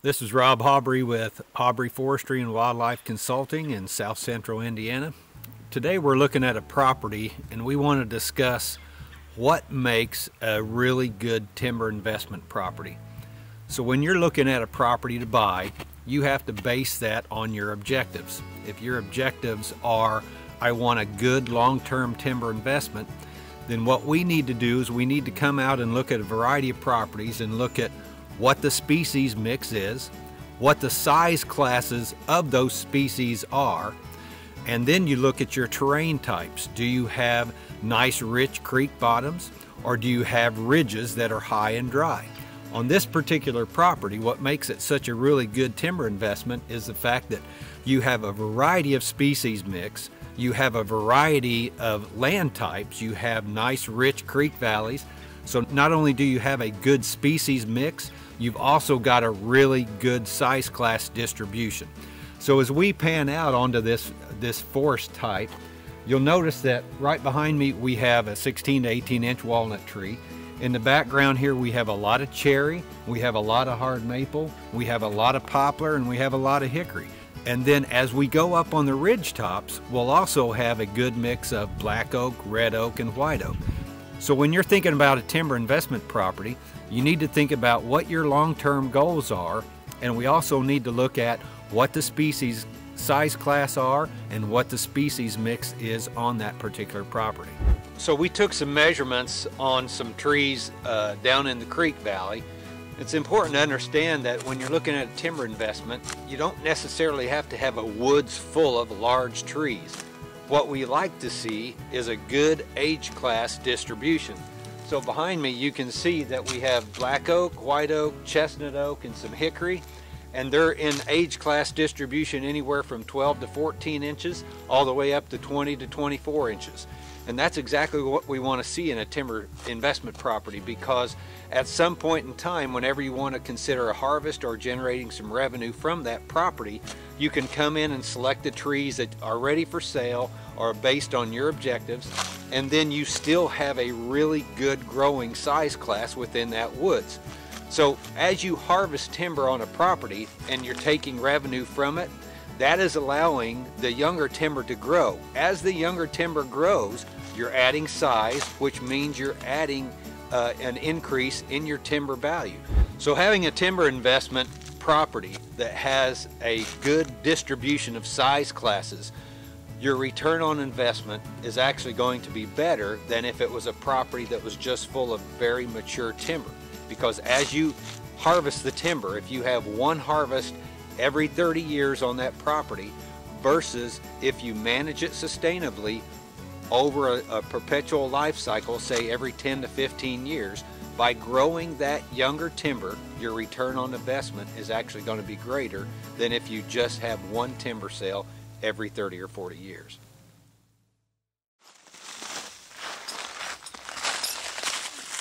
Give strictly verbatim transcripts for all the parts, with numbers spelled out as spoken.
This is Rob Haubry with Haubry Forestry and Wildlife Consulting in South Central Indiana. Today we're looking at a property and we want to discuss what makes a really good timber investment property. So when you're looking at a property to buy, you have to base that on your objectives. If your objectives are, I want a good long-term timber investment, then what we need to do is we need to come out and look at a variety of properties and look at what the species mix is, what the size classes of those species are, and then you look at your terrain types. Do you have nice rich creek bottoms, or do you have ridges that are high and dry? On this particular property, what makes it such a really good timber investment is the fact that you have a variety of species mix, you have a variety of land types, you have nice rich creek valleys. So not only do you have a good species mix, you've also got a really good size class distribution. So as we pan out onto this, this forest type, you'll notice that right behind me we have a sixteen to eighteen inch walnut tree. In the background here we have a lot of cherry, we have a lot of hard maple, we have a lot of poplar, and we have a lot of hickory. And then as we go up on the ridge tops, we'll also have a good mix of black oak, red oak, and white oak. So when you're thinking about a timber investment property, you need to think about what your long-term goals are, and we also need to look at what the species size class are and what the species mix is on that particular property. So we took some measurements on some trees uh, down in the creek valley. It's important to understand that when you're looking at a timber investment, you don't necessarily have to have a woods full of large trees. What we like to see is a good age class distribution. So behind me you can see that we have black oak, white oak, chestnut oak, and some hickory, and they're in age class distribution anywhere from twelve to fourteen inches all the way up to twenty to twenty-four inches. And that's exactly what we want to see in a timber investment property, because at some point in time, whenever you want to consider a harvest or generating some revenue from that property, you can come in and select the trees that are ready for sale or based on your objectives, and then you still have a really good growing size class within that woods. So as you harvest timber on a property and you're taking revenue from it, that is allowing the younger timber to grow. As the younger timber grows, you're adding size, which means you're adding uh, an increase in your timber value. So having a timber investment property that has a good distribution of size classes, your return on investment is actually going to be better than if it was a property that was just full of very mature timber. Because as you harvest the timber, if you have one harvest every thirty years on that property versus if you manage it sustainably over a, a perpetual life cycle, say every ten to fifteen years, by growing that younger timber, your return on investment is actually going to be greater than if you just have one timber sale every thirty or forty years.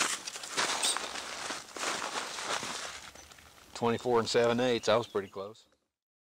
twenty-four and seven eighths, I was pretty close.